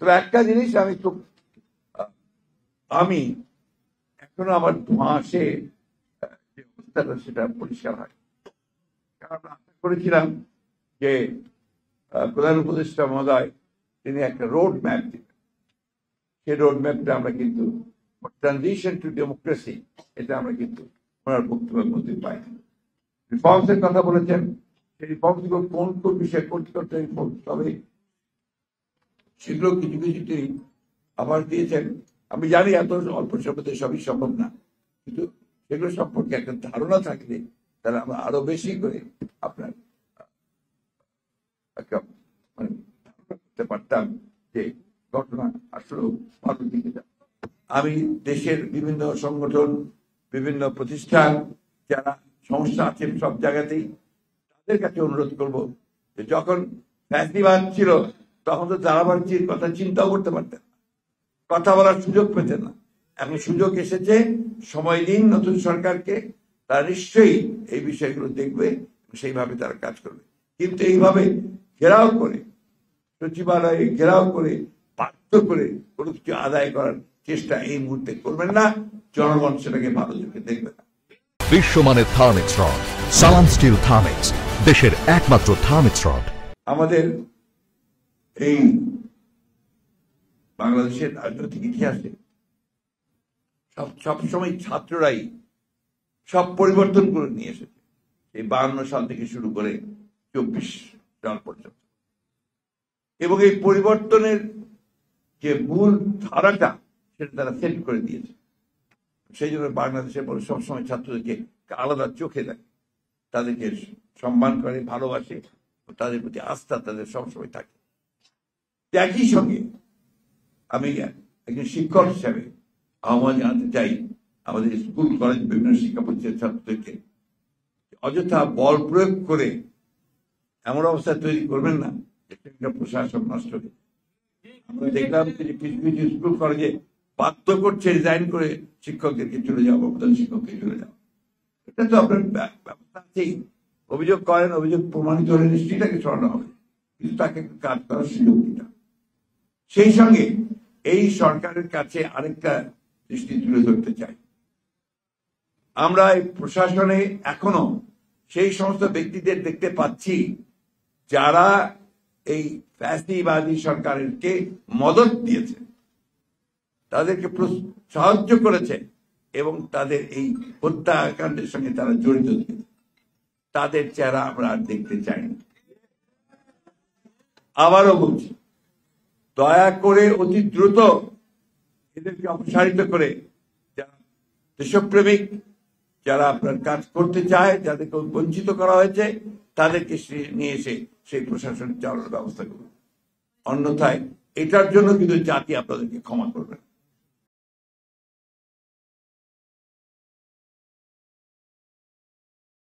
তবে একটা জিনিস আমি এখনো আমার ধোঁয়াশে যে অবস্থাটা সেটা পরিষ্কার হয়। কারণ আমরা আশা করেছিলাম যে প্রধান উপদেষ্টা মহোদয় তিনি একটা রোড ম্যাপ দিবেন। সেই রোড ম্যাপটা আমরা কিন্তু ট্রানজিশন টু ডেমোক্রেসি এটা আমরা কিন্তু ওনার বক্তব্যের মধ্যে পাই। রিফর্মসের কথা বলেছেন, সেই রিফর্মস গুলো কোন কোন বিষয়ে করতে রিফর্মস হবে সেগুলো কিছু কিছু তিনি আবার দিয়েছেন। আমি জানি এত অল্প সময় সবই সম্ভব না, কিন্তু সেগুলো সম্পর্কে একটা ধারণা থাকলে তাহলে আমরা আরো বেশি করে আপনার মানে করতে পারতাম যে ঘটনা আসলে ভালো দিকে যাবে। আমি দেশের বিভিন্ন সংগঠন, বিভিন্ন প্রতিষ্ঠান যারা সমস্যা আছে সব জায়গাতেই, তাদের কাছে অনুরোধ করব যে যখন ফ্যাসিবাদ ছিল তখন তো ধারাবাহিক কথা চিন্তাও করতে পারতেন, কথা বলার সুযোগ পেতেন না। এখন সুযোগ এসেছে, সময় দিন নতুন সরকারকে, তারা নিশ্চয়ই এই বিষয়গুলো দেখবে, সেইভাবে তারা কাজ করবে। কিন্তু এইভাবে ঘেরাও করে, সচিবালয়ে ঘেরাও করে, বাধ্য করে কোনো কিছু আদায় করার চেষ্টা এই মুহূর্তে করবেন না। জনগণ সেটাকে ভালো চোখে দেখবে না। বিশ্বমানের Thermex rod, Salam steel Thermex, দেশের একমাত্র থার্মিক্স রড। আমাদের এই বাংলাদেশের রাজনৈতিক ইতিহাসে সবসময় ছাত্ররাই সব পরিবর্তন করে নিয়ে এসেছে, এই 52 সাল থেকে শুরু করে 24 সাল পর্যন্ত। এবং এই পরিবর্তনের যে মূল ধারাটা সেটা তারা সেট করে দিয়েছে। সেই জন্য বাংলাদেশের বলে সবসময় ছাত্রদেরকে আলাদা চোখে দেখে, তাদেরকে সম্মান করে, ভালোবাসে, তাদের প্রতি আস্থা তাদের সবসময় থাকে। একই সঙ্গে আমি একজন শিক্ষক হিসাবে আহ্বান জানাতে চাই আমাদের স্কুল কলেজ বিভিন্ন শিক্ষা প্রতিষ্ঠানের ছাত্রদেরকে, অযথা বল প্রয়োগ করে এমন অবস্থা তৈরি করবেন না যে প্রশাসন নষ্ট হয়ে। আমরা দেখলাম যে কিছু কিছু স্কুল কলেজে বাধ্য করছে রিজাইন করে শিক্ষকদেরকে চলে যাওয়া, প্রধান শিক্ষককে চলে যাওয়া। এটা তো আপনার ব্যবস্থা আছেই, অভিযোগ করেন, অভিযোগ প্রমাণিত হলে নিশ্চয়ই তাকে সরানো হবে, কিন্তু তাকে কাজ করার সুযোগ দিতে। সেই সঙ্গে এই সরকারের কাছে আরেকটা দৃষ্টি তুলে ধরতে চাই, আমরা এই প্রশাসনে এখনো সেই সমস্ত ব্যক্তিদের দেখতে পাচ্ছি যারা এই ফ্যাসিবাদী সরকারকে মদত দিয়েছে, তাদেরকে সাহায্য করেছে এবং তাদের এই হত্যাকাণ্ডের সঙ্গে তারা জড়িত দিয়েছে। তাদের চেহারা আমরা আর দেখতে চাই না। আবারও বলছি, দয়া করে অতি দ্রুত এদেরকে অপসারিত করে যারা দেশপ্রেমিক, যারা আপনার কাজ করতে চায়, যাদেরকে বঞ্চিত করা হয়েছে, তাদেরকে নিয়ে এসে সেই প্রশাসন চালানোর ব্যবস্থা করুন। অন্যথায় এটার জন্য কিন্তু জাতি আপনাদেরকে ক্ষমা করবে না।